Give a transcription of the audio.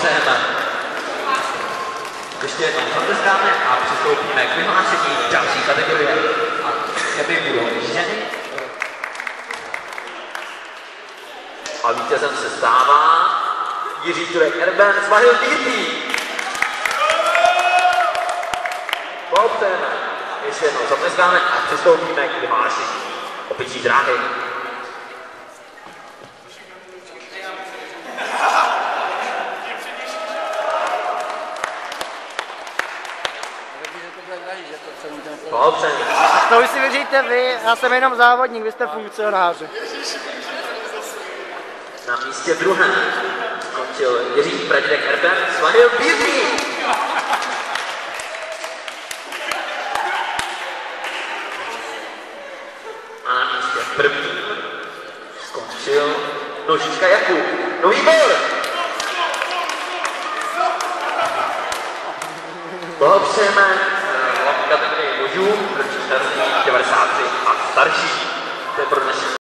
Blahopřejeme. Ještě jednou zateskáme a přistoupíme k vyhlášení další kategorie. A těmi budou ženy. A vítězem se stává Jiří Turek Erben Svahil Dýrtý. Blahopřejeme. Ještě jednou zatleskáme a přistoupíme k vyhlášení opičí dráhy. Blahopřejeme. To už si vyříte vy, já jsem jenom závodník, vy jste funkcionáři. Na místě druhém skončil Jiří Pradědek Erben Svahil Dýrtý. A na místě prvním skončil Nožička Jakub. No výbor! Blahopřejeme kategorii mužů, ročník 93 a starší.